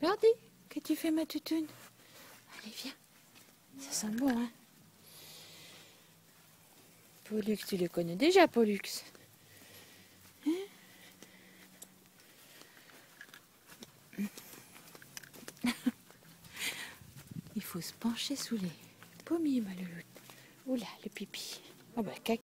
Jordi, qu'est-ce que tu fais, ma toutoune? Allez, viens. Ça sent bon, hein? Pollux, tu le connais déjà, Pollux? Hein? Il faut se pencher sous les pommiers, ma louloute. Oula, le pipi. Oh bah, caca.